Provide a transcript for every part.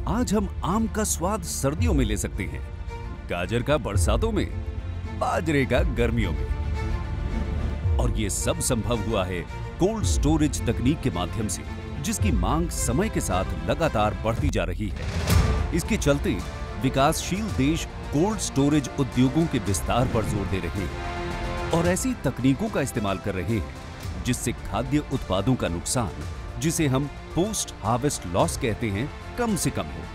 आज हम आम का स्वाद सर्दियों में ले सकते हैं, गाजर का बरसातों में, बाजरे का गर्मियों में। और ये सब संभव हुआ है कोल्ड स्टोरेज तकनीक के माध्यम से, जिसकी मांग समय के साथ लगातार बढ़ती जा रही है। इसके चलते विकासशील देश कोल्ड स्टोरेज उद्योगों के विस्तार पर जोर दे रहे हैं और ऐसी तकनीकों का इस्तेमाल कर रहे हैं जिससे खाद्य उत्पादों का नुकसान, जिसे हम पोस्ट हार्वेस्ट लॉस कहते हैं, कम से कम हो।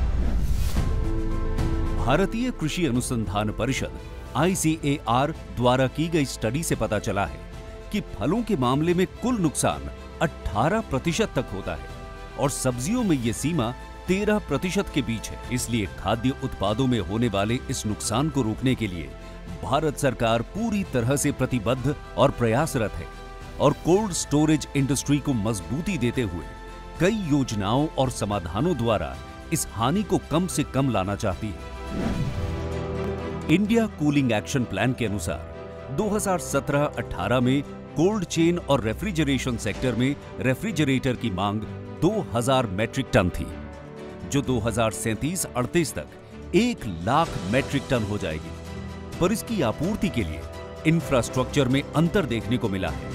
भारतीय कृषि अनुसंधान परिषद ICAR द्वारा की गई स्टडी से पता चला है कि फलों के मामले में कुल नुकसान 18% तक होता है और सब्जियों में यह सीमा 13% के बीच है। इसलिए खाद्य उत्पादों में होने वाले इस नुकसान को रोकने के लिए भारत सरकार पूरी तरह से प्रतिबद्ध और प्रयासरत है और कोल्ड स्टोरेज इंडस्ट्री को मजबूती देते हुए कई योजनाओं और समाधानों द्वारा इस हानि को कम से कम लाना चाहती है। इंडिया कूलिंग एक्शन प्लान के अनुसार 2017-18 में कोल्ड चेन और रेफ्रिजरेशन सेक्टर में रेफ्रिजरेटर की मांग 2000 मैट्रिक टन थी, जो 2037-38 तक 1 लाख मैट्रिक टन हो जाएगी। पर इसकी आपूर्ति के लिए इंफ्रास्ट्रक्चर में अंतर देखने को मिला है,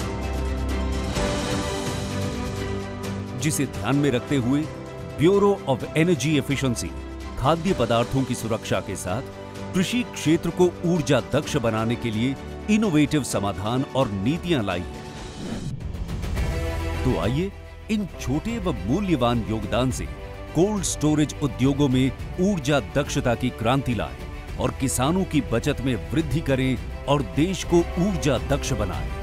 जिसे ध्यान में रखते हुए ब्यूरो ऑफ एनर्जी एफिशिएंसी खाद्य पदार्थों की सुरक्षा के साथ कृषि क्षेत्र को ऊर्जा दक्ष बनाने के लिए इनोवेटिव समाधान और नीतियां लाई है। तो आइए इन छोटे व मूल्यवान योगदान से कोल्ड स्टोरेज उद्योगों में ऊर्जा दक्षता की क्रांति लाएं और किसानों की बचत में वृद्धि करें और देश को ऊर्जा दक्ष बनाएं।